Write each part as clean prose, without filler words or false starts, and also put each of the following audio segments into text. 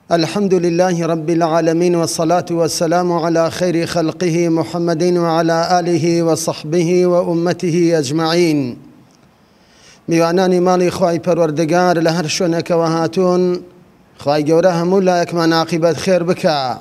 الحمد لله رب العالمين، والصلاة والسلام على خير خلقه محمد وعلى آله وصحبه وأمته أجمعين. میوانانی ماڵی خوای پەروەردگار لە هەر شوێنێکەوە هاتوون، خوای گەورە هەموو لایەکمان عاقیبەت خێر بکە.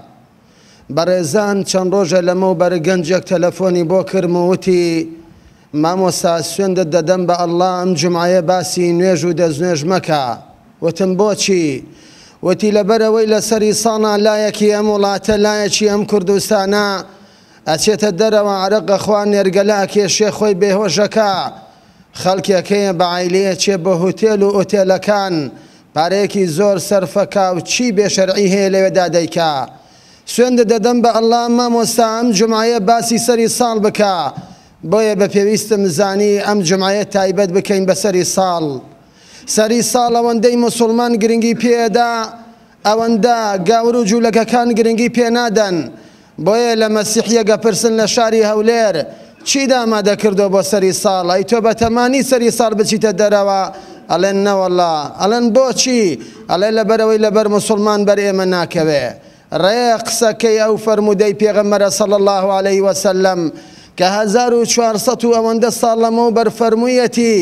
بەڕێزان، چەند ڕۆژە لەمە بەرگەنجێک تەلەفۆنی بۆ کردم و وتی مامۆستا سوێندت دەدەم بە ئەڵڵا ئەم جومعەیە باسی نوێژ و دەستنوێژ مەکە. وتم بۆچی؟ وتی لەبەرەوەی لەسەری ساڵا لایەکی ئەم وڵاتە، لایەکی ئەم کوردستانە ئەچێتە دەرەوە عەرەقە خوا نێرگەلا کێشێ خۆی بێهۆشەکە، خەڵکێکەیە بە عایلەیەکێ بە هۆتێل و ئۆتێلەکان پارەیەکی زۆر سەرفەکە و چی بێشەرعی هەیە لەوێدا دەیکا. سوێندە دەدەم بە ئەڵڵا مامۆستا ئەم جومعەیە باسی سەری ساڵ بکە، بۆیە بە پێویستم زانی ئەم جومعەیە تایبەت بکەین بە سەری ساڵ. سەری ساڵ ئەوەندەی موسڵمان گرنگی پێدا، ئەوەندە گاور و جوولەکەکان گرنگی پێ نادەن. بۆیە لە مەسیحیەگە پرسن لە شاری هەولێر چی دامادە کردو بۆ سەری ساڵ؟ ئەی تۆ بەتەمانی سەری ساڵ بچیتە دەرەوە؟ ئەڵێن نەوەڵڵا. ئەڵێن بۆچی؟ ئەڵێ لەبەرەوەی لەبەر موسڵمان بەر ئێمە ناکەوێ. ڕێ قسەکەی ئەو فەرمودەی پێغەمبەرە صلی الله علیه وسلم کە 1400 و ئەوەندە ساڵ لەمەوە بەرفەرموویەتی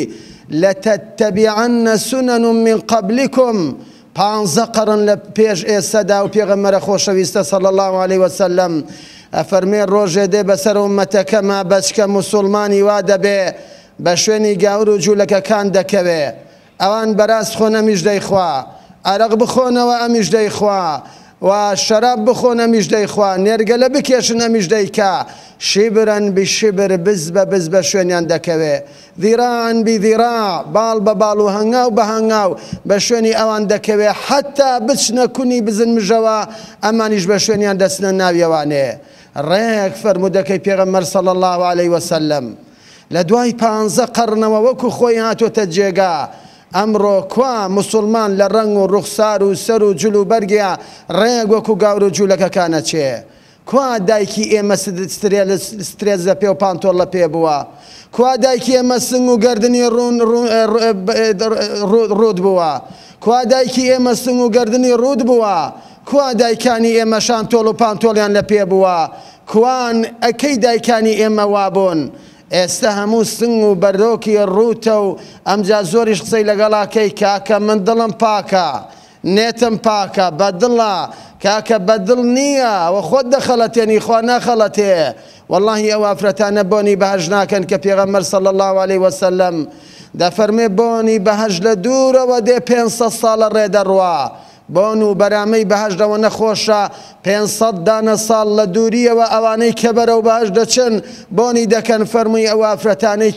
لەتەتەبیعەنە سونەن من قبلکم، 15 قەرن لە پێش ئێستەدا و پێغەمبەرە خۆشەویستە صلی الله علیه وسلم ئەفەرمێ ڕۆژێ دێ بەسەر ئوممەتەکەما بەچکە موسڵمانی وا دەبێ بە شوێنی گاور و جوولەکەکان دەکەوێ. ئەوان بەراست خۆن ئەمیش دەیخوا، عەرەق بخۆنەوە ئەمیش دەیخوا، و شەراب بخۆن ئەمیش دەیخوا، نێرگەلە بکێشن ئەمیش دەیکا. شیبرن بشیبر، بز بە بز بە شوێنیان دەکەوێ، ذیراعن بذیراع، باڵ بە باڵ و هەنگاو بە هەنگاو بە شوێنی ئەوان دەکەوێ، حتا بچنە کونی بزن مژەوە ئەمانیش بە شوێنیان دەچنە ناویەوانێ. ڕێک فەرمودەکەی پێغەمبەر صلی الله علیه وسلم لە دوای 15 قەرنەوە وەکو خۆی هاتۆتە جێگا. ئەمڕۆ کوا مسڵمان لە ڕەنگ و ڕوخسار و سەر و جل و بەرگیا ڕێک وەکو گاور و جوولەکەکانە چێ؟ کوا دایکی ئێمە سترێز لە پێ و پانتۆڵ لە پێ بووە؟ کوا دایکی ئێمە سنگ و گەردنی ڕوود بووە؟ کوا دایکی ئێمە سنگ و گەردنی ڕوود بووە؟ کوا دایکانی ئێمە شانتۆڵ و پانتۆڵیان لە پێ بووە؟ کوان ئەکەی دایکانی ئێمە وابوون؟ ئێستا هەموو سنگ و بەرۆکی ڕوتە و ئەمجا زۆریش قسەی لەگەڵاکەی کاکە من دڵم پاکە، نێتم پاکە، بەدڵە. کاکە بەدڵ نییە، ئەوە خۆت دەخەڵەتێنی، خوا ناخەڵەتێ. وەڵڵاهی ئەو ئافرەتانە بۆنی بەهەژ ناکەن کە پێغەمبەر صلی الله علیه وسلم دەفەرمێ بۆنی بەهەژ لە دوورەوە دێ 500 ساڵە ڕێدەڕوا. بۆن و بەرامەی بەهەژدەوە نەخۆشە، 500 دانە ساڵ لە دووریەوە ئەوانەی کە بەرەو بەهەژ دەچن بۆنی دەکەن. فەرمووی ئەو ئافرەتانەی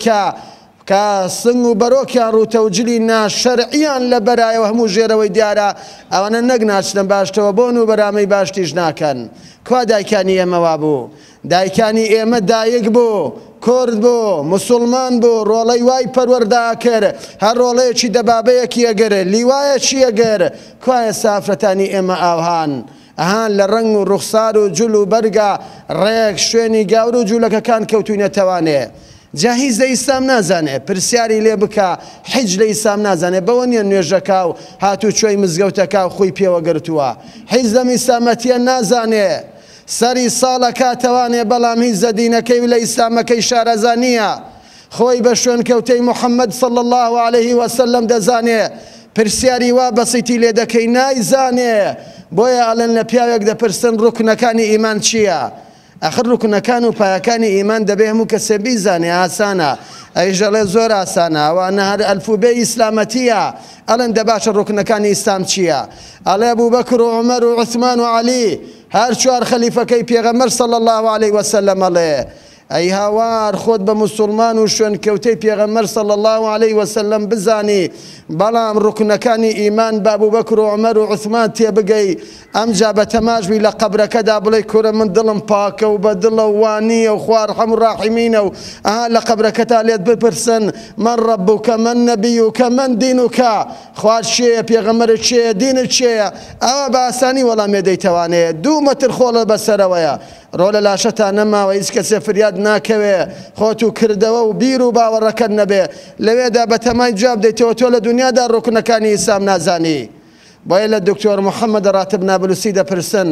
کە سنگ و بەرۆکیان ڕوتە و جلی ناشەرعیان لە بەرایەوە هەموو ژێرەوەی دیارە، ئەوانە نەک ناچنە باشتەوە بۆن و بەرامەی باشتیش ناکەن. کوا دایکانی ئێمە وابوو؟ دایکانی ئێمە دایک بوو، کورد بوو، مسلمان بوو، ڕۆڵەی وای پەروەردا کرد، هەر ڕۆڵەیەکی دەبابەیەکی ئەگەر لیوایەکی ئەگەر. کوایە سافرەتانی ئێمە ئاوهان ئەهان لە ڕنگ و ڕوخسار و جول و بەرگە ڕێک شوێنی گاور و جوولەکەکان کەوتوینەتەوانێ. جاهیز لە ئیسلام نازانێ، پرسیاری لێ بکە حیج لە ئیسلام نازانێ، بەوە نیە نوێژەکە و هاتوو کوێی مزگەوتەکە و خۆی پێوە گرتووە. حیج لەم ئیسلامەتیە نازانێ، سەری ساڵە کاتەوانێ، بەڵام هیچ زەدینەکەی و لە ئیسلامەکەی شارەزانیە. خۆی بە شوێن کەوتەی محەممەد صلی الله علیه وسلم دەزانێ، پرسیاری وا بەسیتی لێ دەکەی نایزانێ. بۆیە ئەڵێن لە پیاوێک دەپرسن ڕوکنەکانی ئیمان چییە؟ ئەخر ڕوکنەکان و پایەکانی ئیمان دەبێ هەموو کەسێ بیزانێ. ئاسانە؟ ئەیژەڵێ زۆر ئاسانە، ئەوانە هەر ئەلفوبێ ئیسلامەتیە. ئەڵێن دە باشە ڕوکنەکانی ئیسلام چییە؟ ئەڵێ ئەبوبەکر و عومەر و عوسمان و عەلی، هەر چوار خەلیفەکەی پێغەمبەر صلی الله علیه وسلم. ئەڵێ ئەی هاوار، خۆت بە موسڵمان و شوێن کەوتەی پێغەمبەر صلی الله علیه وسلم بزانی، بەڵام ڕوکنەکانی ئیمان بە ئەبوبەکر و عومەر و عوسمان تێبگەی، ئەمجا بە تەماشبی لە قەبرەکەدا بڵێ کورە من دڵم پاکە و بەدڵە و وانیە و خوا ئەرحەم الراحیمینە، و ئەها لە قەبرەکەتا لێت بپرسن من ڕەبوکە، من نەبیوکە، من دینوکە، خوات چێیە، پێغەمبەرت چێیە، دینت چێیە؟ ئەوە بە ئاسانی وەڵامێ دەیتەوانێ. 2 مەتر خۆڵە بەسەرەوەیە، ڕۆ لە لاشەتان نەماوە، هیچ کەسێ فریاد ناکەوێ، خۆت و کردەوە و بیر و باوەڕەکەت نەبێ. لەوێدا بە تەمای جواب دەیتەوە تۆ لە دنیادا ڕوکنەکانی ئیسلام نازانی. بۆیە لە دکتۆر محەممەد ڕاتب نابلوسی دەپرسن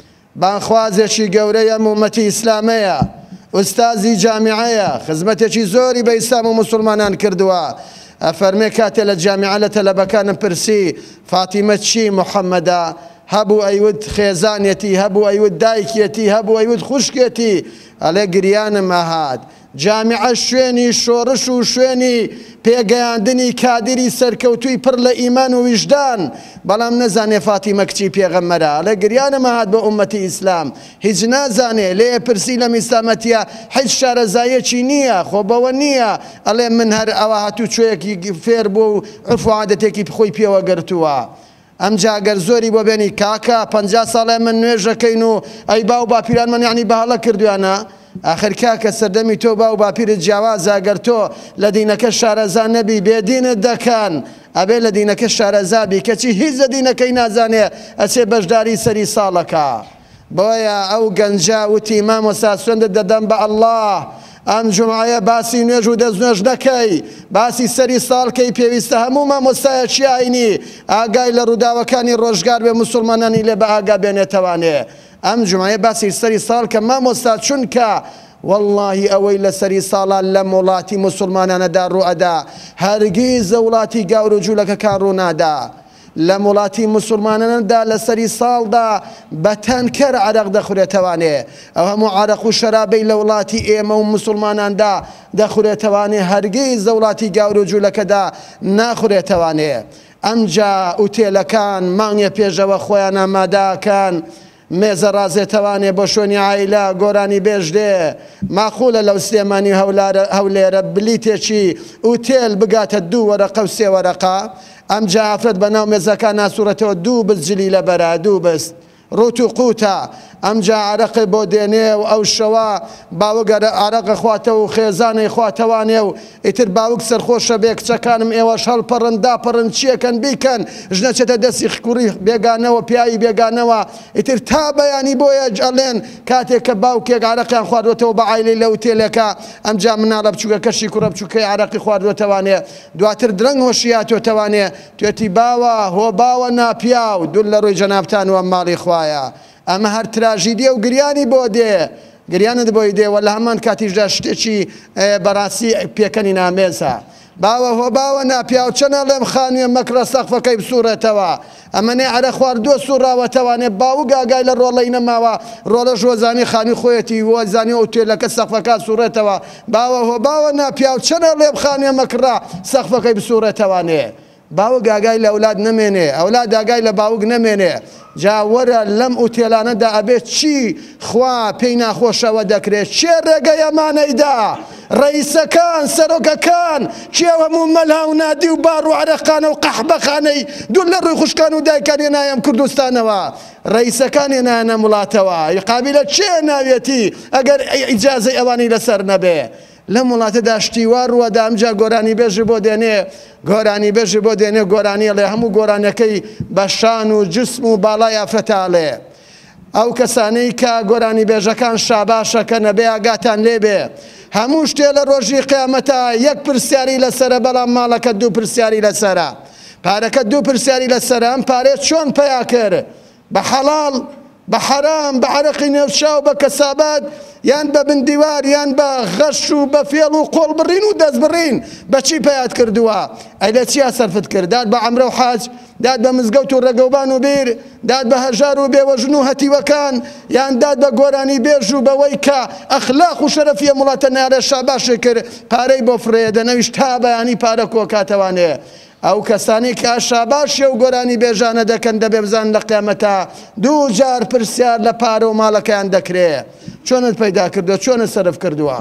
بانخوازێکی گەورەی ئەم ئومەتی ئیسلامەیە، ئوستازی جامیعەیە، خزمەتێکی زۆری بە ئیسلام و مسلمانان کردووە. ئەفەرمێ کاتێ لە جامیعە لە تەلەبەکانم پرسی فاتیمە چی محەممەدە، هەبوو ئەیود خێزانێتی، هەبوو ئەیود دایکێتی، هەبوو ئەیود خوشکێتی، ئەڵێ گریانم ئەهات. جامیعە شوێنی شۆڕش و شوێنی پێگەیاندنی کادری سەرکەوتووی پڕ لە ئیمان و ویژدان، بەڵام نەزانێ فاتیمە کچی پێغەمبەرە. ئەڵێ گریانم ئەهات بە ئومەتی ئیسلام، هیچ نازانێ. لێ پرسی لە ئیسلامەتیە هیچ شارەزایەکی نییە، خۆ بەوە نییە ئەڵێ من هەر ئەوە هاتوو کوێیەکی فێر بوو و عرف و عادەتێکی خۆی پێوە گرتووە. ئەمجا گەر زۆری بۆ بێنی کاکە 50 ساڵێ من نوێژەکەین و ئەی باو باپیرانمان یعنی بەهەڵە کردویانە. آخر کاکە سەردەمی تۆ باو باپیرت جیاوازە، گەر تۆ لە دینەکە شارەزا نەبی بێدینت دەکەن، ئەبێ لە دینەکە شارەزابی، کەچی هیچ لە دینەکەی نازانێ ئەچێ بەشداری سەری ساڵەکە. بۆیە ئەو گەنجا وتی مامۆستا سوێندت دەدەم بە ئەڵڵاه، ئەم جومعەیە باسی نوێژ و دەستنوێژ نەکەی، باسی سەری ساڵکەی پێویستە هەموو مامۆستایەکی ئاینی ئاگای لە ڕووداوەکانی ڕۆژگار بێ مسلمانانی لێ بە ئاگا بێنێتەوانێ. ئەم جومعەیە باسی سەری ساڵ کە مامۆستا چونکە واللهی ئەوەی لە سەری ساڵان لە وڵاتی مسلمانانەدا ڕوئەدا هەرگیز لە وڵاتی گاور و جوولەکەکان ڕوونادا. لە وڵاتی مسلمانانەدا لە سەری ساڵدا بە تەنکەر عەرەق دەخورێتەوانێ. ئەو هەموو عەرەق و شەرابەی لە وڵاتی ئێمە و مسلماناندا دەخورێتەوانێ، هەرگیز لە وڵاتی گاور و جوولەکەدا ناخورێتەوانێ. ئەمجا ئوتێلەکان مانگێ پێشەوە خۆیان ئامادەکەن، مێزە ڕازێتەوانێ بۆ شوێنی عایلە گۆرانی بێژدێ، ماخولە لەو سلێمانی هەولێرە بلیتێکی ئوتێل بگاتە 2 وەرەقە و 3 وەرەقە. ئەمجا ئافرەت بەناو مێزەکان ناسوورەتەوە 2 بزجلی لەبەرە، 2 بست ڕوت و قوتە. ئەمجا عەرەقی بۆ دێنێ و ئەو شەوە باوەگەر عەرەقە خواتەوە و خێزانەی خواتەوانێ و ئیتر باوک سەرخۆشە بێ کچەکانم ئێوەش هەڵپەڕن داپەڕن چیەکەن بیکەن، ژنەچێتە دەستی کوڕی بێگانەوە پیاوی بێگانەوە. ئیتر تا بەیانی بۆیە ئەڵێن کاتێک کە باوکێک عەرەقیان خواردوێتەوە بە عایلەی لە ئوتێلەکە، ئەمجا مناڵە بچووکە کەشی کوڕە بچووکەی عەرەقی خواردوێتەوانێ، دواتر درەنگ هۆشیاتوێتەوانێ، توێتی باوە هۆ باوە ناپیاو دوور لە ڕووی جەنابتان و ماڵی خوایە. ئەمە هەر تراژیدیە و گریانی بۆ دێ، گریانت بۆی دێوە لە هەمان کاتیشدا شتێکی بەڕاستی پێکەنی نامێزە. باوە هۆ باوە ناپیاو چەنە لێم خانوێ مەکرە سەقفەکەی بسوورێتەوە، ئەمەنێ عەرە خواردووە سوڕاوەتەوانێ، باوک ئاگای لە ڕۆڵەی نەماوە، ڕۆڵەش وەزانی خانی خۆیەتی وەزانی ئوتێلەکە سەقفەکە سوورێتەوە، باوە هۆ باوە ناپیاو چەنە لێم خانوێ مەکرە سەقفەکەی بسوورێتەوانێ. باوک ئاگای لە ئەولاد نەمێنێ، ئەولاد ئاگای لە باوک نەمێنێ. جا وەرە لەم ئوتێلانەدا ئەبێت چی خوا پێی ناخۆشەوە دەکرێت، چێ ڕێگەی ئەمانەیدا، ڕئیسەکان سەرۆکەکان چێ هەموو مەلها و نادی و بار و عەرەقانە و قەحبەخانەی دوور لە ڕووی خوشکان و دایکان هێنایەم کوردستانەوە، ڕئیسەکان هێنایەنە وڵاتەوە، قابیلە چێ ناوێتی ئەگەر ئیجازەی ئەوانی لەسەر نەبێ. لەم وڵاتەدا شتیوار ڕوەدا. ئەمجا گۆرانی بێژی بۆ دێنێ، گۆرانی بێژی بۆ دێنێ، گۆرانی ئەڵێ هەموو گۆرانەکەی بە شان و جسم و باڵای ئافرەتاڵێ. ئەو کەسانەی کە گۆرانی بێژەکان شاباشەکە نەبێ ئاگاتان لێبێ، هەموو شتێ لە ڕۆژی قیامەتە 1 پرسیاری لەسەرە، بەڵام ماڵەکە 2 پرسیاری لەسەرە، پارەکە 2 پرسیاری لەسەرە. ئەم پارێت چۆن پیا کرد؟ بە حەڵاڵ، بە حەرام، بە عەرەقی نێوشاو، بە کەسابات، یان بە بندیوار، یان بە غەش و بە فێڵ و قۆڵ بڕین و دەست بڕین، بەچی پەیات کردووە؟ ئەی لە چیا سەرفت کرد؟ داد بە عەمرە و حاج، داد بە مزگەوت و ڕێگەوبان و بیر، داد بە هەژار و بێوەژن و هەتیوەکان، یان داد بە گۆرانی بێژ و بەوەی کە ئەخلاق و شەرەفیە وڵاتە نارێ شاباشی کرد، پارەی بۆ فرێ دەنەویست تا بەیانی پارە کۆکاتەوانێ. ئەو کەسانی کە شاباشیە و گۆرانی بێژانە دەکەن دەبێ بزان لە قیامەتە 2 جار پرسیار لە پارە و ماڵەکەیان دەکرێت. چۆنت پەیدا کردووە، چۆنت سەرف کردووە؟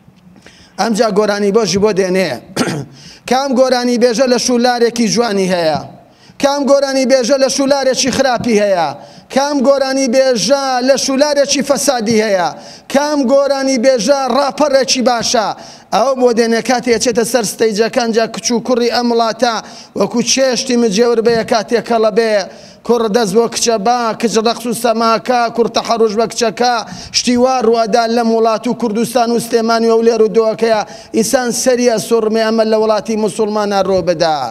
ئەمجا گۆرانی بۆشی بۆ دێنێ. کام گۆرانی بێژە لە شولارێکی جوانی هەیە، کام گۆرانی بێژە لە شولارێکی خراپی هەیە، کام گۆرانی بێژە لە شولارێکی فەسادی هەیە، کام گۆرانی بێژە ڕاپەڕێکی باشە. ئەو بۆ دێنێ کاتێ چێتە سەر ستەیجەکان جا کچ و کوڕی ئەم وڵاتە وەکو چێشتی مجێور بەیە کاتێکەڵە بێ کوڕ دەست بۆ کچە با، کچ ڕەقس و سەماکە، کوڕ تەحەڕوژ بە کچەکە، شتیوار ڕوئەدا لەم وڵات و کوردستان و سلێمانی و لێر و دۆکەیە ئینسان سەریە سوڕمێ ئەمە لە وڵاتی موسڵمانە ڕۆ بدا.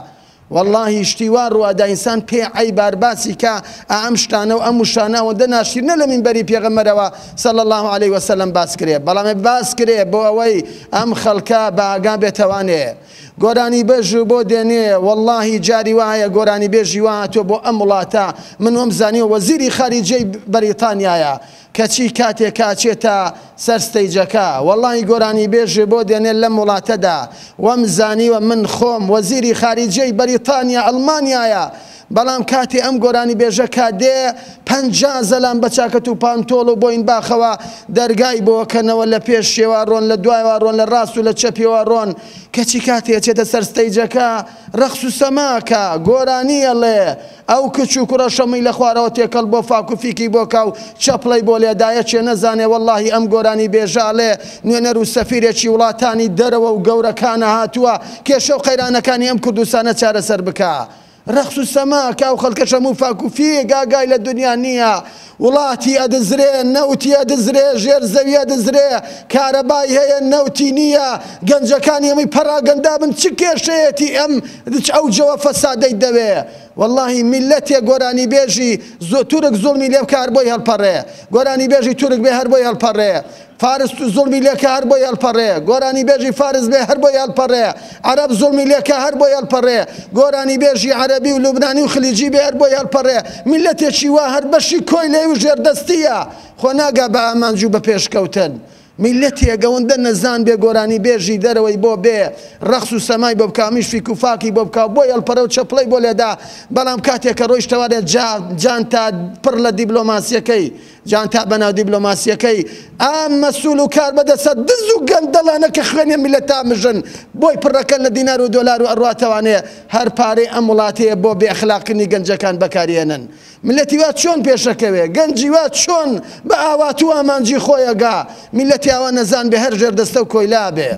والله شتیوار ڕووادا ئینسان پێ عەیبار باسی کە ئەم شتانە و ئەم وشانە ئەوەندە ناشرینە لە مینبەری پێغەمبەرەوە صلی الله عليه وسلم باس کرێ بەڵام باس کرێ بۆ ئەوەی ئەم خەڵکە بە ئاگا بێتەوانێ گۆرانی بێژ بۆ دێنێ والله جاری وایە گۆرانی بێژی واتۆ بۆ ئەم وڵاتە من وەم زانی وەزیری خارجەی بەریتانیایە کەچی کاتێک کاچێتە سەر ستەیجەکە والله گۆرانی بێژ بۆ دێنێ لەم وڵاتەدا وەم زانیوە من خۆم وەزیری خارجەی بەریتانیا ئەڵمانیایە بەڵام کاتی ئەم گۆرانی بێژەکە دێ 50 زەلام بە چاکەت و پانتۆڵ و بۆین باخەوە دەرگای بۆکەنەوە لە پێش شێوە ڕۆن لە دوایەوە ڕۆن لە ڕاست و لە چەپیەوە ڕۆن کەچی کاتێ چێتە سەر ستەیجەکە ڕەخس و سەماکە گۆرانیە لێ ئەو کچ و کوڕە شەمەی لە خوارەوە تێکەڵ بۆ فاک و فیکی بۆکە و چەپڵەی بۆ لێدایە چێ نەزانێ والله ئەم گۆرانی بێژاڵێ نوێنەر و سەفیرێکی وڵاتانی دەرەوە و گەورەکانە هاتووە کێشە و قەیرانەکانی ئەم کوردستانە چارەسەر بکە ڕەخس و سەماکە و خەڵکەشە و فاک و فیک ئاگای لە دنیا نییە وڵاتی ئەدەزرێ نەوتی ئەدەزرێ ژێر زەوی ئەدەزرێ کارەبای هەیە نەوتی نییە گەنجەکانی ئەمەی پەراگەندا بن چ کێشەیەتی ئەم ئەو جەوە فەسادەی دەوێ والله میلەتێ گۆرانی بێژی تورک زوڵمی لێ بکە هەر بۆی هەڵپەڕێ گۆرانی بێژی تورک بێ هەر بۆی هەڵپەڕێ فارس زوڵمی لێکە هەر بۆی هەڵپەڕێ گۆرانی بێژی فارس بێ هەر بۆی هەڵپەڕێ عەرەب زوڵمی لێکە هەر بۆی هەڵپەڕێ گۆرانی بێژی عەرەبی و لوبنانی و خلیجی بێ هەر بۆی هەڵپەڕێ میلەتێکی وا هەر بەشی کۆی لێ و ژێردەستیە خۆ ناگا بە ئامانج و بە پێشکەوتن میلەتی ئەگەوەندە نەزان بێ گۆرانی بێژی دەرەوەی بۆ بێ ڕەخس و سەمای بۆ بکە میش فیک و فاکی بۆ بکە بۆی هەڵپەڕە و چەپڵەی بۆ لێدا بەڵام کاتێک کە ڕۆیشتەوارێت جان تا پڕ لە دیبلۆماسیەکەی جان تا بەناو دیبلۆماسیەکەی ئەم مەسوول و کار بەدەسە دز و گەندەڵانە کە خوێنێ میلەتا مژن بۆی پڕەکەن لە دینار و دۆلار و ئەڕواتەوانێ هەر پارەی ئەم وڵاتەیە بۆ بێئەخلاقکردنی گەنجەکان بەکارهێنن میلەتی وا چۆن پێشەکەوێ گەنجی وا چۆن بە ئاوات و ئامانجی خۆیەگا میلەتی ئاوا نەزان بێ هەر ژێردەستە و کۆیلا بێ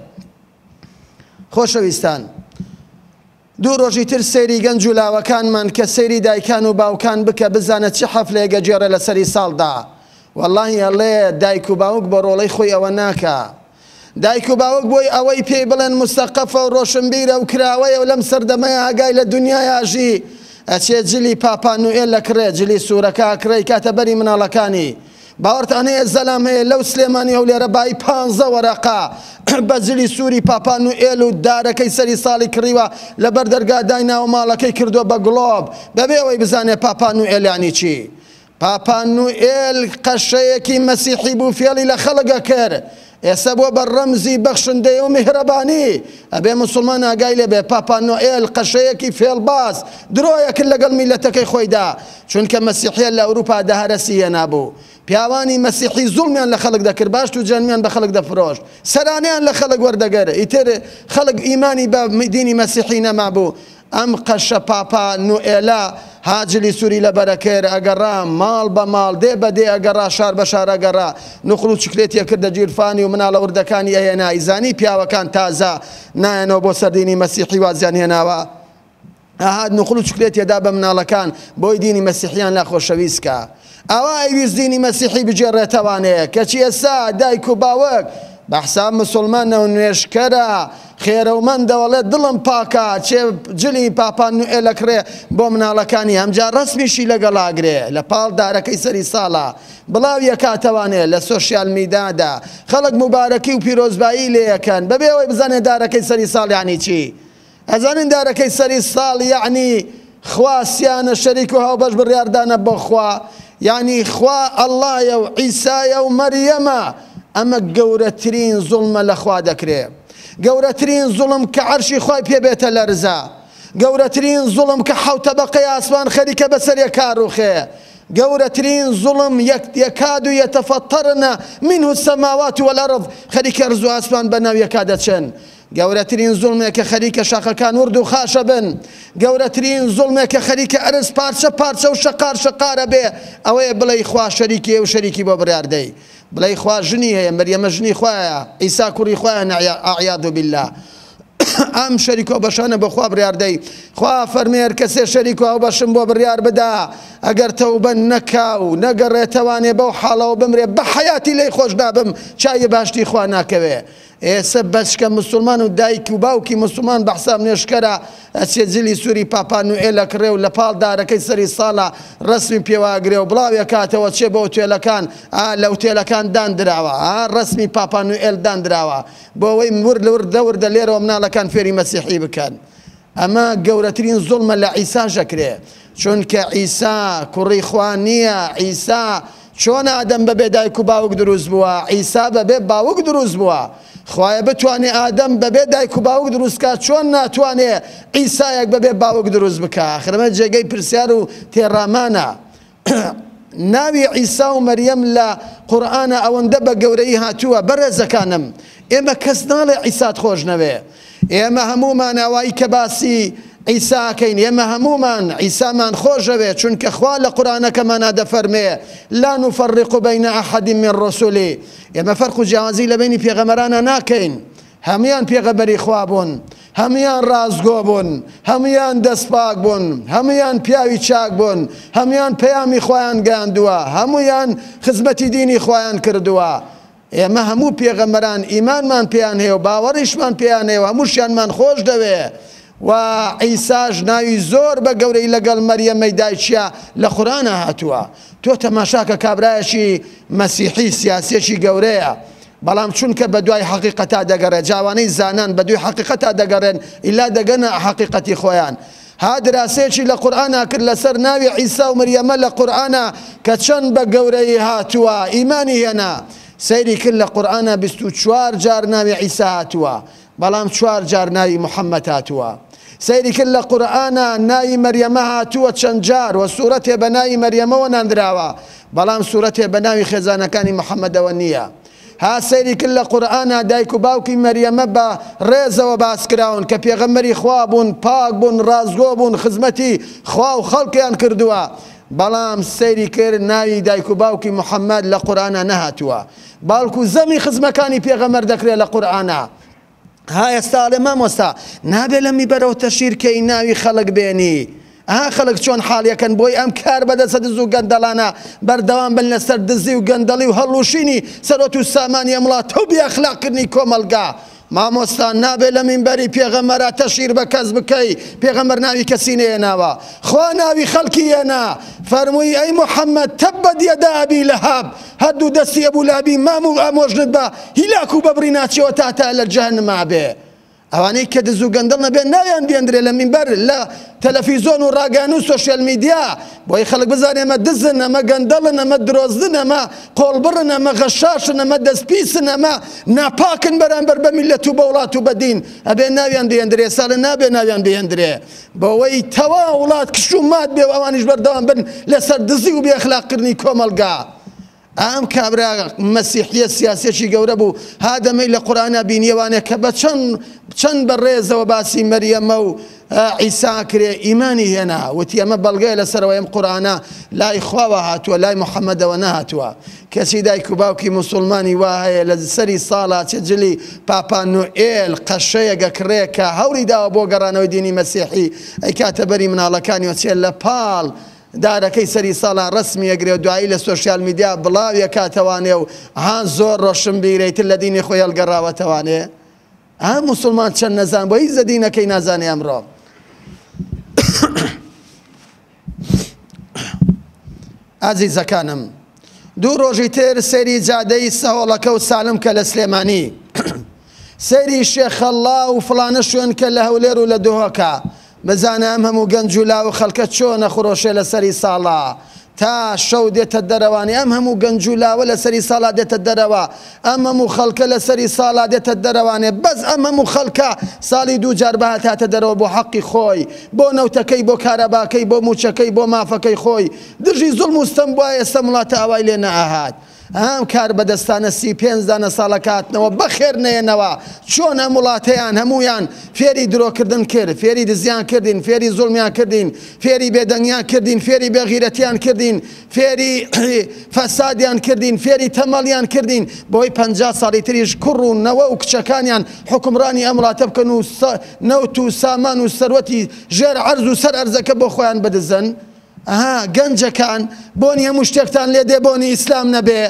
خۆشەویستان دوو ڕۆژی تر سەیری گەنج و لاوەکانمان کە سەیری دایکان و باوکان بکە بزانە چی حەفلەیەکە گێڕە لە سەری ساڵدا والله ئەڵێ دایک و باوک بە ڕۆڵەی خۆی ئەوە ناکە دایک و باوک بۆی ئەوەی پێی بڵێن مستەقەفە و ڕۆشنبیرە و کراوەیە و لەم سەردەمەیە ئاگای لە دنیای ئاژی ئەچێ جلی پاپا نوئێل لە کرێ جلی سوورەکە ئەکڕێی کاتە بەری مناڵەکانی باوەڕتان هەیە زەلام هەیە لەو سلێمانی هەولێرە بای 15 وەرەقا بە جلی سووری پاپا نوئێل و دارەکەی سەری ساڵی کڕیوە لەبەر دەرگا دایناوە ماڵەکەی کردووە بە گڵۆب بەبێ ئەوەی بزانێ پاپا نوئێل یانی چی پاپا نوئێل قەشەیەکی مەسیحی بوو فێڵی لە خەڵکە کرد ئێستا بۆ بە ڕەمزی بەخشندەی و میهرەبانی ئەبێ موسڵمان ئاگای لێ بێ پاپا نوئێل قەشەیەکی فێڵباز درۆیەکرد لەگەڵ میلەتەکەی خۆیدا چونکە مەسیحیەت لە ئەوروپادا هەرەسیە نابوو پیاوانی مەسیحی زوڵمیان لە خەڵک دەکرد باشت و جەنمیان بە خەڵک دەفرۆشت سەرانیان لە خەڵک وەردەگەر ئیتر خەڵک ئیمانی بە دینی مەسیحی نەمابوو ئەم قەشە پاپا نوئێلە هاجلی سووری لە بەرەکەر ئەگەڕا ماڵ بە ماڵ دێ بە دێ ئەگەڕا شار بە شار ئەگەڕا نوخڵ و چکلێتیە کردە جیرفانی و مناڵە وردەکانی ئەهێنا ئیزانی پیاوەکان تازە نایەنەوە بۆ سەردینی مەسیحی وازیان هێناوە ئاهات نوخڵ و چکلێتیەدا بە مناڵەکان بۆی دینی مەسیحیان لا خۆشەویستکە ئەوە ئەیویست دینی مەسیحی بجێڕێتەوانەیە کەچی ئێستا دایک و باوەک بەحساب مسلمانە و نوێشکەرە خێرەومەندەوەڵێت دڵم پاکە چێ جلی پاپا نوئێلە کرێ بۆ مناڵەکانی هەمجار ڕسمیشی لەگەڵاگرێ لە پاڵ دارەکەی سەری ساڵە بڵاویە کاتەوانێ لە سۆشیال میدیادا خەڵک مبارەکی و پیرۆزبایی لێیەکەن بەبێ ئەوەی بزانێ دارەکەی سەری ساڵ یعنی چی ئەزانین دارەکەی سەری ساڵ یعنی خوا سیانە شەریک و هاوبەش بڕیاردانە بۆ خوا یعنی خوا ئەڵڵایە و عیسایە و مەریەمە ئەمە گەورەترین زوڵمە لە خوا دەکرێ گەورەترین زوڵم کە عەرشی خوای پێبێتە لەرزە گەورەترین زوڵم کە حەوت تەبەقەی ئاسمان خەریکە بەسەر کاروخێ گەورەترین زوڵم یەکاد و یەتەفەتەرنە منه السەماوات والأرض خەریکە ڕز و ئاسمان بەناو یەکا دەچن گەورەترین زوڵمێک کە خەریکە شاخەکان ورد و خاشە بن گەورەترین زوڵمێک کە خەریکە ئەرز پارچە پارچە و شەقار شەقارە بێ ئەوەیە بڵێی خوا شەریکی و شەریکی بۆ بڕیاردەی بڵێی خوا ژنی هەیە مەریەمە ژنی خوایە ئیسا کوڕی خوایە ئەعیاذ بالله ئەم شەریک و بەشانە بە خوا بڕیاردەی خوا فەرمێ هەر کەسێ شەریک و بەشم بۆ بڕیار بدا ئەگەر تەوبە نەکا و نەگەڕێتەوانێ بەو حاڵەوە بمرێ بە حەیاتی لێی خۆش نابم چای باشتی خوا ناکەوێ ئێستا بەچکە مسلمان و دایک و باوکی مسلمان بەحساب نوێشکەرە ئەچێ جلی سووری پاپا نوئێلە کڕێ و لە پاڵ دارەکەی سەری ساڵە ڕسمی پێواگرێ و بڵاوێ کاتەوە چێ بە ئۆتێلەکان لە ئۆتێلەکان دانراوە ڕسمی پاپا نوئێل دانراوە بۆ ئەوەی ورد لە وردە وردە لێرەوە مناڵەکان فێری مەسیحی بکەن. ئەمە گەورەترین زوڵمە لە عیسا ژەکرێ، چونکە عیسا کوڕی خوا نییە. عیسا چۆن ئادەم بەبێ دایک و باوک دروست بووە، عیسا بەبێ باوک دروست بووە. خوایە بتوانێ ئادەم بەبێ دایک و باوک دروست بکات، چۆن ناتوانێ عیسایەک بەبێ باوک دروست بکات؟ ئاخرەمە جێگەی پرسیار و تێڕامانە. ناوی عیسا و مەریەم لە قورئانە ئەوەندە بە گەورەی هاتووە. بەڕێزەکانم، ئێمە کەس ناڵێ عیسات خۆش نەوێ. ئێمە هەمومان ئاوایی کە باسی عیساکەین، ئێمە هەمومان عیسامان خۆشەوێ، چونکە خوا لە قورئانەکەمانە دەفەرمێ لا نفرق بین ئەحەد من ڕسولی. ئێمە فەرق و جیاوازی لە بینی پێغەمبەرانە ناکەین. هەمویان پێغەمبەری خوا بوون، هەمویان ڕازگۆ بوون، هەمویان دەستپاک بوون، هەمویان پیاوی چاک بوون، هەمویان پەیامی خۆیان گەیاندووە، هەمویان خزمەتی دینی خۆیان کردووە. ئێمە هەموو پێغەمبەران ئیمانمان پێیان هەیە و باوەڕیشمان پێیان هەیە و هەمووشیانمان خۆش دەوێ. و عیساش ناوی زۆر بە گەورەی لەگەڵ مەریەمەی دایکیە لە قورئانە هاتووە. تۆ تەماشاکە کابرایەکی مەسیحی سیاسیەکی گەورەیە، بەڵام چونکە بە دوای حەقیقەتا دەگەڕێت، جوانەی زانان بە دوای حەقیقەتا دەگەڕێن ئیلا دەگەنە حەقیقەتی خۆیان. ها دراسەیەکی لە قورئانە کرد لەسەر ناوی عیسا و مەریەمە لە قورئانە کە چەند بە گەورەی هاتووە، ئیمانی هێنا. سەیری کرد لە قورئانە 24 جار ناوی عیسا هاتووە، بەڵام 4 جار ناوی محەممەد هاتووە. سەیری کرد لە قورئانە ناوی مەریەمە هاتووە چەند جار و سوورەتێ بە ناوی مەریەمەوە ناندراوە، بەڵام سوورەتێ بە ناوی خێزانەکانی محەممەدەوە نییە. ها سەیری کرد لە قورئانە دایک و باوکی مەریەمە بە ڕێزەوە باسکراون کە پێغەمبەری خوا بوون، پاک بوون، ڕازگۆ بوون، خزمەتی خوا و خەڵکیان کردووە، بەڵام سەیری کرد ناوی دایک و باوکی محەممەد لە قورئانە نەهاتووە، باڵکو زەمی خزمەکانی پێغەمبەر دەکرێت لە قورئانە. ها ئێستا لە مامۆستا نابێ لە میبەرەوە تەشیرکەی ناوی خەڵک بێنی. خەڵک چۆن حاڵیەکەن بۆی ئەم کار بەدەستە دز و گەندەڵانە بەردەوام بن لەسەر دزی و گەندەڵی و هەڵوشینی سەرۆت و سامانی ئەمڵات و بێئەخلاقکردنی کۆمەلگا. مامۆستا نابێ لە مینبەری پێغەمبەرە تەشیر بە کەس بکەی، پێغەمبەر ناوی کەسی نێناوە، خوا ناوی خەڵکی هێنا، فەرمووی ئەی محەممەد تەبەت یەدا ئەبی لەهاب، هەردوو دەستی ئەبوو لەهەبی مام و ئامۆژنت بە هیلاک و بەبڕی ناچێەوە تا لە جەهەنەما بێ. ئەوانەی کە دز و گەندەڵ نەبێ ناویان بێندرێ لە مینبەر لە تەلەڤیزۆن و ڕاگەیان و سۆشیال میدیا، بۆی خەڵک بزانێ ئەمە دزن، ئەمە گەندەڵن، ئەمە درۆزن، ئەمە قۆڵبڕن، ئەمە غەشاشن، ئەمە دەستپیسن، ئەمە ناپاکن بەرامبەر بە میلەت و بە وڵات و بە دین. ئەبێ ناویان بێندرێ، ساڵە نابێ ناویان بێندرێ، بەوەی تەوا وڵات کش و مات بێ و ئەوانیش بەردەوام بن لەسەر دزی و بێئەخلاقکردنی کۆمەلگا. ئەم کابرا مەسیحیە سیاسێکی گەورە بوو، هادەمەی لە قورئانە بینیەوانێ کە بە چەند بەڕێزەوە باسی مەریەمە و عیسا کرێ، ئیمانی هێنا، وتی ئەمە بەڵگەیە لەسەرەوە ئەم قورئانە لای خواوە هاتووە، لای محەممەدەوە نەهاتووە. کەسی دایک و باوکی مسلمانی وا هەیە لە سەری ساڵا چجلی پاپا نوئێل قەشەیەگە کڕێ کە هەوری داوە بۆ گەڕانەوەی دینی مەسیحی، ئەی کاتە بەری مناڵەکانی وچێت لە پاڵ دارەکەی سەری ساڵان ڕسمی ئەگرێ و دوایی لە سۆشیال میدیا بڵاویە کاتەوانێ و زۆر ڕۆشن بیرەیتر لە دینی خۆی هەڵگەڕاوەتەوانێ. مسلمان چەند نەزان بۆ هیچ زەدینەکەی نازانێ ئەمڕۆ. ئازیزەکانم، دوو ڕۆژی تر سەیری جادەی سەهۆڵەکە و سالم کە لە سلێمانی، سەیری شێخەڵڵا و فڵانە شوێن کە لە هەولێر و لە دۆهۆکە، بزانە ئەم هەموو گەنج و لاو خەڵکە چۆنە خڕۆشێ لە سەری ساڵا تا شەو دێتە دەرەوانی، ئەم هەموو گەنج و لاوە لە سەری ساڵا دێتە دەرەوە، ئەم هەموو خەڵکە لە سەری ساڵا دێتە دەرەوانێ، بەس ئەم هەموو خەڵکە ساڵی 2 جار بەهاتاتە دەرەوە بۆ حەقی خۆی، بۆ نەوتەکەی، بۆ کارەباکەی، بۆ موچەکەی، بۆ مافەکەی خۆی. دژی زوڵم و ستەم بووە، ئێستا وڵاتە ئاوای لێ نەئەهات. ئەم کار بەدەستانە 35 دانە ساڵە کاتنەوە بەخێر نێنەوە. چۆن ئەم وڵاتەیان هەمویان فێری درۆکردن کرد، فێری دزیان کردین، فێری زوڵمیان کردین، فێری بێدەنگیان کردین، فێری بێغیرەتیان کردین، فێری فەسادیان کردین، فێری تەمەڵیان کردین، بۆی 50 ساڵی تریش کوڕ و نەوە و کچەکانیان حکمڕانی ئەم وڵاتە بکەن و نەوت و سامان و سەروەتی ژێر عەرز و سەر عەرزەکە بۆ خۆیان بدزن. گەنجەکان بۆنی هەموو شتێکتان لێ دێ، بۆنی ئیسلام نەبێ،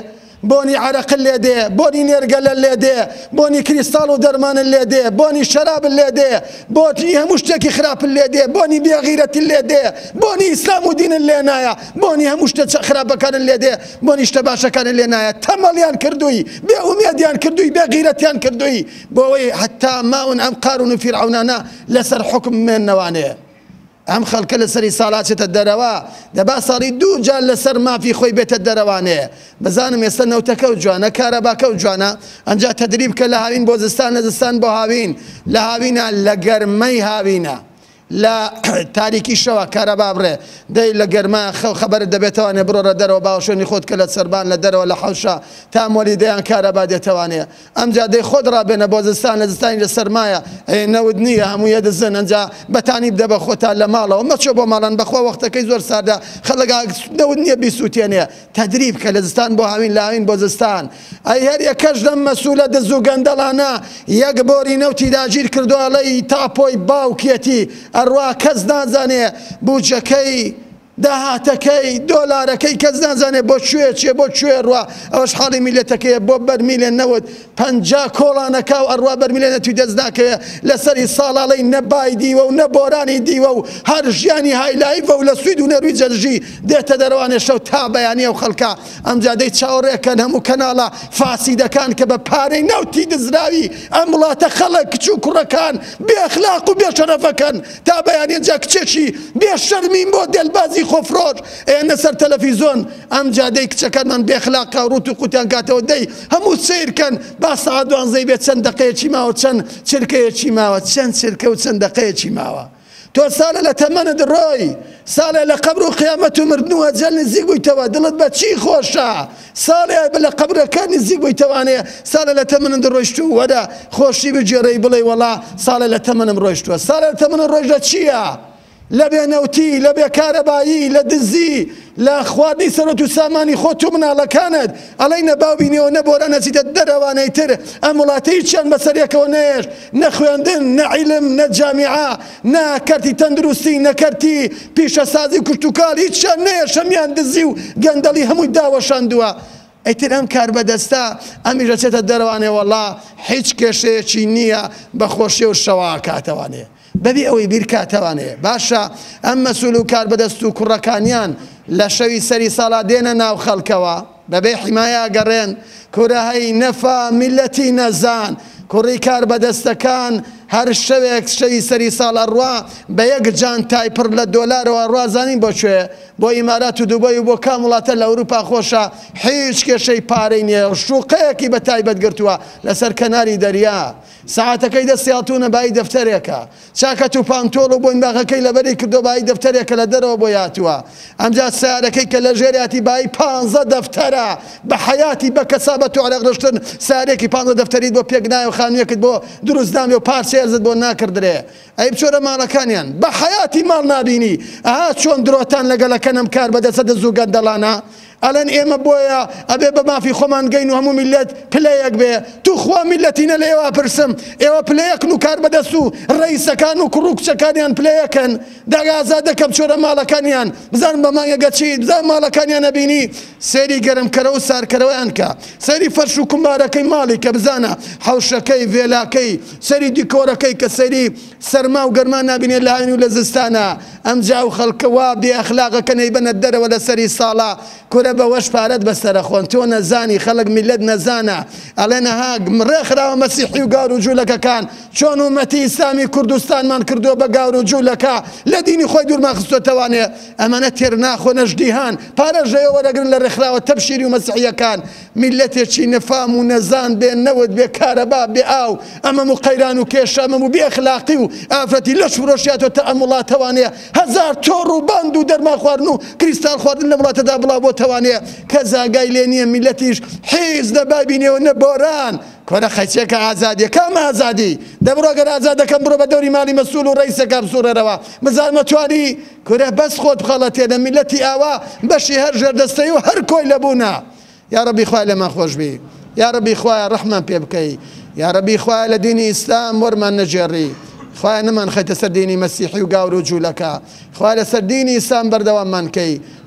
بۆنی عەرەق لێ دێ بۆنی نێرگەلە لێ دێ بۆنی کریستاڵ و دەرمانە لێ دێ بۆنی شەراب لێ دێ بۆنی هەموو شتێکی خراپ لێ دێ بۆنی بێغیرەتی لێ دێ بۆنی ئیسلام و دینن لێ نایە بۆنی هەموو شتە خراپەکانن لێ دێ بۆنی شتە باشەکانن لێ نایە تەمەڵیان کردووی بێئومێدیان کردووی بێغیرەتیان کردووی بۆەوەی حتا ماون ئەم قارون و فیرعەونانە لەسەر حکم مێننەوانەیە ئەم خەڵکە لەسەری ساڵاچێتە دەرەوە دەبا ساڵی 2 جار لەسەر مافی خۆی بێتە دەرەوانەیە بزانم ئێستا نەوتەکە و جوانە کارەباکە و جوانە ئەنجا تەدریب کە لە هاوین بۆ زستان لە زستان بۆ هاوین لە هاوینە لە گەرمەی هاوینە لە تاریکی شەوە کارەبا بڕێ دەی لە گەرمە خەبەرت دەبێتەوانێ بڕۆرە دەرەوە باوەشێنی خۆت کە لە سەربان لە دەرەوە لە حەوشە تا مۆلیدەیان کارەبا دێتەوانەیە ئەمجا دەی خۆت ڕابێنە بۆ زستان لە زستانی لە سەرمایە نەود نییە هەموو یە دزن ئەنجا بەتانی بدە بە خۆتان لە ماڵەوە مەچۆ بۆ ماڵان بەخوا وەختەکەی زۆر ساردا خەڵک نەود نییە بیسووتێنێ تەدریب کە لە زستان بۆ هاوین لە هاوین بۆ زستان ئەی هەر یەکەش لەم مەسوولە دز و گەندەڵانە یەک بۆری نەوتی داگیر کردووەڵەی تاپۆی باوکێتی ئەڕوا کەس نازانێ بوجەکەی داهاتەکەی دۆلارەکەی کەس نازانێ بۆ کوێ چێ بۆ کوێ ڕوا ئەوەش حاڵی میلەتەکەیە بۆ بەرمیلێن نەوت 50 کۆڵانەکە و ئەڕوا بەرمیلێنە توی دەست ناکەوێ لەسەری ساڵاڵەی نەبای دیوە و نەبۆرانی دیوە و هەر ژیانی هایلایڤە و لە سوید و نەروی جەرژی دێتە دەرەوانێ شەو تا بەیانیە و خەڵکە ئەمجا دەی چاوەڕێکەن هەموو کەناڵە فاسیدەکان کە بە پارەی نەوتی دزراوی ئەم وڵاتە خەڵک کچ و کوڕەکان بێئەخلاق و بێشەرەفەکەن تا بەیانیە جا کچێکی بێشەرمین بۆ دێلبازی خۆفرۆش ئێنە سەر تەلەڤیزۆن ئەم جادەی کچەکانمان بێخلاقا و ڕوت و قوتیان کاتەوە دەی هەموو سیرکەن با سەعات 12 بێت چەند دقەیەکی ماوە چەند چرکەیەکی ماوە چەند چرکە و چەند دقەیەکی ماوە تۆ ساڵە لە تەمەنت ڕۆی ساڵێ لە قەبر و قیامەت و مردنووە جەل نزیک بوویتەوە دڵت بە چی خۆشە ساڵێ لە قەبرەکە نزیک بوویتەوانەیە ساڵە لە تەمەنت ڕۆیشتوو وەرە خۆشی بگێڕەی بڵێ وەڵا ساڵە لە تەمەنم ڕۆیشتووە ساڵە لە تەمەنم ڕۆیشتە چییە لە بێنەوتی لە بێکارەبایی لە دزی لە خواردنی سەرۆت و سامانی خۆت و مناڵەکانت ئەڵەی نەباوبینیەوە نەبۆرە نەچیتە دەرەوانەی تر ئەم وڵاتەی چیان بەسەرێکەوە نێش نە خوێندن نە عیلم نە جامیعە نە کەرتی تەندروستی نە کەرتی پیشەسازی کورتوکاڵ هیچیان نێش هەمیان دزی و گەندەڵی هەمووی داوەشاندووە ئەیتر ئەم کار بەدەستە ئەمیژە چێتە دەرەوانێ وەڵا هیچ کێشەیەکی نییە بە خۆشی و شەوا کاتەوانێ بەبێ ئەوەی بیر کاتەوانەیە باشە ئەم مەسوول و کار بەدەست و کوڕەکانیان لە شەوی سەری ساڵا دێنە ناو خەڵکەوە بەبێ حیمایە گەڕێن کوورەهەی نەفا میلەتی نەزان کوڕی کار بەدەستەکان هەر شەوێک شەوی سەری ساڵ ئەڕوا بە یەک جان تایپڕ لە دۆلارەوە ڕازانین بۆ کوێ بۆ ئیمارات و دووبەی و بۆ کام وڵاتە لە ئەوروپا خۆشە هیچ کێشەی پارەی نییە شوقەیەکی بە تایبەت گرتووە لەسەر کەناری دەریا ساعتەکەی دەستیاتونە بای دەفتەرێکە چاکەت و پانتۆڵ و بۆین باغەکەی لەبەری کردو بای دەفتەرێکە لە دەرەوە بۆ یاتووە ئەمجا سیارەکەی کە لە ژێریاتی بای 15 دەفتەرە بە حەیاتی بە کەسابەت و عەرەقڕشتن سارێکی 15 دەفتەریت بۆ پێک نایە و خانوویەکت بۆ دروست نامی و پارچە ئێرزت بۆ ناکردرێ ئەی بچۆرە ماڵەکانیان بە حەیاتی ماڵ نابینی ئەها چۆن درۆتان لەگەڵەکەن ئەم کار بەدەستە دەست و گەندەڵانە ئەلەن ئێمە بۆیە ئەبێ بە مافی خۆمان گەین و هەموو میلەت پلەیەک بێ تو خوا میلەتینە لە ئێوە پرسم ئێوە پلەیەکن و کار بەدەست و ڕەیسەکان و کوڕ و کچەکانیان پلەیەکن داگازا دەکەم چۆرە ماڵەکانیان بزانم بە مانگەگە چیت بزان ماڵەکانیان نەبینی سێری گەرمکەرەوە و سارکەرەوەیان کە سەری فەرش و کومبارەکەی ماڵی کە بزانە حەوشەکەی ڤێلاکەی سەری دیکۆرەکەی کە سەری سەرما و گەرمان نابینێت لە هاوین و لە زستانە ئەمجا و خەڵکەوا بێ ئەخلاقەکە نەیبەنە دەرەوە لە سەری ساڵا کورە بەوەش پارەت بەسەرە خۆن تۆ نەزانی خەڵک میلەت نەزانە ئەڵێنەها ڕێکخراوە مەسیحی و گاور و جوولەکەکان چۆن ومەتی ئیسلامی کوردستانمان کردووە بە گاور و جوولەکە لە دینی خۆی دوورمان خستۆتەوانێ ئەمانە تێر ناخۆنە ژدیهان پارەژەیە وەرەگرن لە ڕێکخراوە تەبشیری و مەسیحیەکان میلەتێکی نەفام و نەزان بێ نەوت بێ کارەبا بێ ئاو ئەمەم و قەیران و کێشە ئەمەم و بێئەخلاقی و ئافرەتی لەش فرۆشیاتۆتە ئەم وڵاتەوانەیە هەزار تۆڕ و باند و دەرمان خواردن و کریستال خواردن لە وڵاتەدا بڵاو بۆتەوانەیە کە زاگای لێ نییە میلەتیش حیز نەبابینێەوە نەبۆران کۆرە خەچێکە ئازادیە کام ئازادی دەبڕۆ گەر ئازاد دەکەم بڕۆ بە دەوری ماڵی مەسوول و ڕەیسەکە بسوورەرەوە بزانمە توانی کورە بەس خۆت بخەڵەتێ لە میلەتی ئاوا بەشی هەر ژێردەستەی و هەر کۆی لەبوونا یا ڕەبی خوای لەمان خۆش بی یا ڕەبی خوایە ڕەحمان پێ بکەی یا ڕەبی خوایە لە دینی ئیسلام وەرمان نەجێڕی خوایە نەمان خەیتە سەر دینی مەسیحی و گاور و جوولەکە خوایە لەسەر دینی ئیسلام بەردەواممان کەی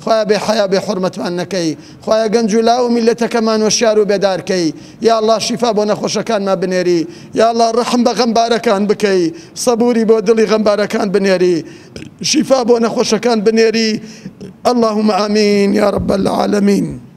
خوایا بحیا بحرمتمان نەکەی خوایا گەنج و لاو میلەتەکەمان وەشیار و بێدارکەی یا الله شیفا بۆ نەخۆشەکانمان بنێری یا الله ڕەحم بە غەمبارەکان بکەی سەبوری بۆ دڵی غەمبارەکان بنێری شیفا بۆ نەخۆشەکان بنێری اللهم آمين يا رب العالمين.